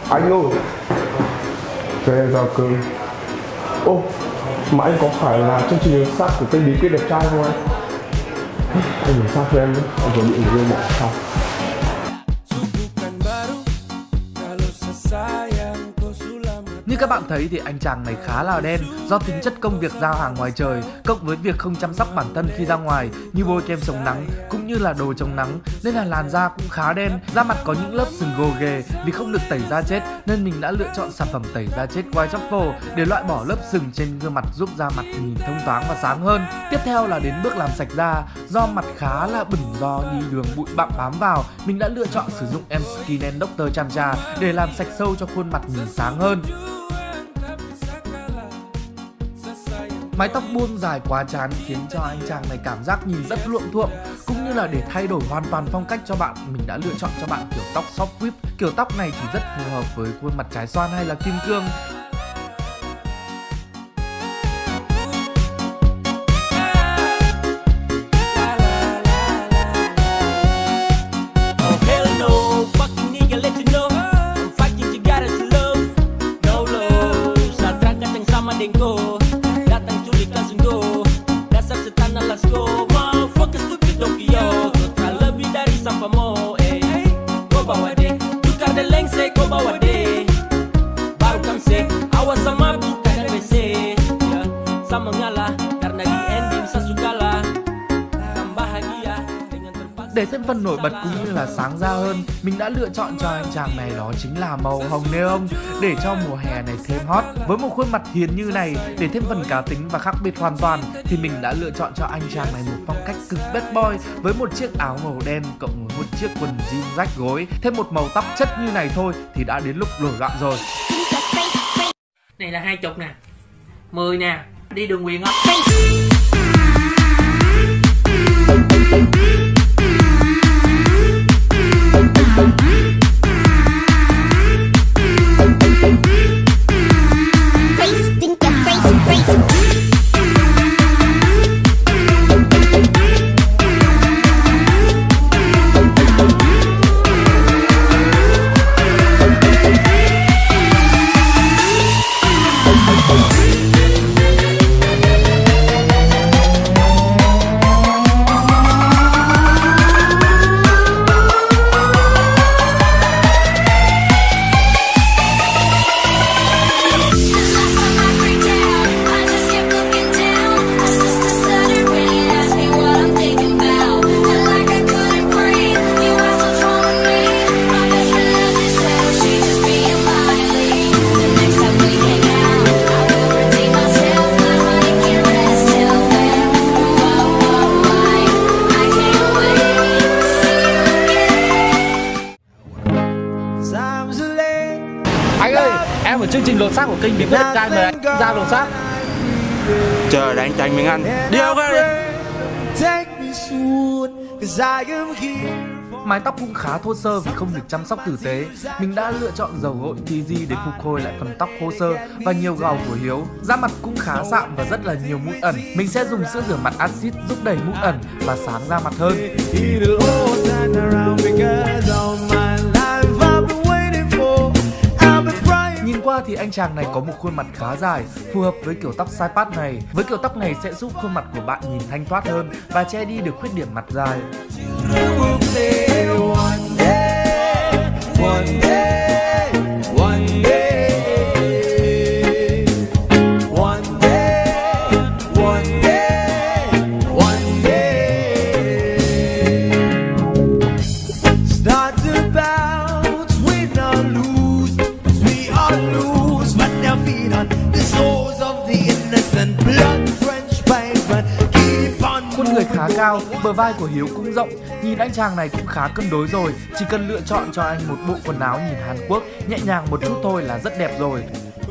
Anh ơi, cho em giao cơm. Ô, mà anh có phải là chương trình giám sát của kênh Bí Quyết Đẹp Trai không anh? Anh giám sát cho em đi, anh vừa bị người yêu bỏ xong. Như các bạn thấy thì anh chàng này khá là đen do tính chất công việc giao hàng ngoài trời cộng với việc không chăm sóc bản thân khi ra ngoài như bôi kem chống nắng cũng như là đồ chống nắng, nên là làn da cũng khá đen, da mặt có những lớp sừng gồ ghề. Vì không được tẩy da chết nên mình đã lựa chọn sản phẩm tẩy da chết White Truffle để loại bỏ lớp sừng trên gương mặt, giúp da mặt nhìn thông thoáng và sáng hơn. Tiếp theo là đến bước làm sạch da. Do mặt khá là bẩn do đi đường bụi bặm bám vào, mình đã lựa chọn sử dụng em Skin and Doctor Chamcha để làm sạch sâu cho khuôn mặt nhìn sáng hơn. Mái tóc buông dài quá chán khiến cho anh chàng này cảm giác nhìn rất luộm thuộm. Cũng như là để thay đổi hoàn toàn phong cách cho bạn, mình đã lựa chọn cho bạn kiểu tóc soft whip. Kiểu tóc này thì rất phù hợp với khuôn mặt trái xoan hay là kim cương. Để thêm phần nổi bật cũng như là sáng da hơn, mình đã lựa chọn cho anh chàng này đó chính là màu hồng neon để cho mùa hè này thêm hot. Với một khuôn mặt hiền như này, để thêm phần cá tính và khác biệt hoàn toàn thì mình đã lựa chọn cho anh chàng này một phong cách cực bad boy với một chiếc áo màu đen cộng với một chiếc quần jean rách gối, thêm một màu tóc chất như này thôi thì đã đến lúc nổi loạn rồi. Này là 20 nè, 10 nè, đi đường Quyền không? Anh ơi, em ở chương trình lột xác của kênh Bí Quyết Đẹp Trai, mời anh ra lột xác. Chờ đánh tranh mình ăn. Đi đâu ra đi. Mái tóc cũng khá thô sơ vì không được chăm sóc tử tế. Mình đã lựa chọn dầu gội TG để phục hồi lại phần tóc khô sơ và nhiều gầu của Hiếu. Da mặt cũng khá sạm và rất là nhiều mụn ẩn. Mình sẽ dùng sữa rửa mặt axit giúp đẩy mụn ẩn và sáng da mặt hơn. Nhìn qua thì anh chàng này có một khuôn mặt khá dài, phù hợp với kiểu tóc side pat này. Với kiểu tóc này sẽ giúp khuôn mặt của bạn nhìn thanh thoát hơn và che đi được khuyết điểm mặt dài. Khuôn người khá cao, bờ vai của Hiếu cũng rộng. Nhìn anh chàng này cũng khá cân đối rồi. Chỉ cần lựa chọn cho anh một bộ quần áo nhìn Hàn Quốc nhẹ nhàng một chút thôi là rất đẹp rồi.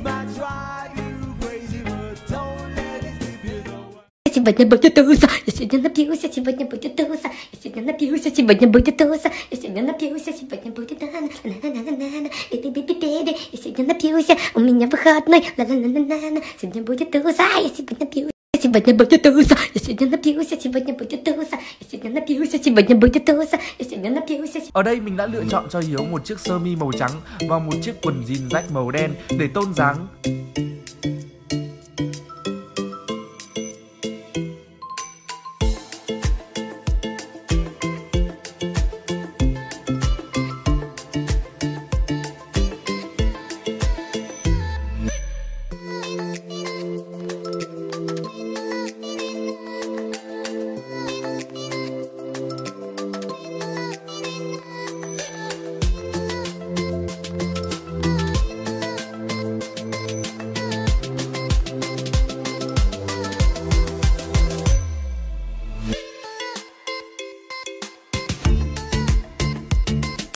Сегодня будет туса, я сегодня напьюся, сегодня будет туса, я сегодня напьюся, сегодня будет туса, я сегодня напьюся, сегодня будет на-на-на-на-на-на, и ты би-би-би, я сегодня напьюся, у меня выходной, ла-ла-ла-ла-ла, сегодня будет туса, я сегодня напьюся. Сегодня будет туса, я сегодня напьюся, сегодня будет туса, я сегодня сегодня напьюся, сегодня будет туса, я сегодня напьюся. Ở đây mình đã lựa chọn cho Hiếu một chiếc sơ mi màu trắng và một chiếc quần jean rách màu đen để tôn dáng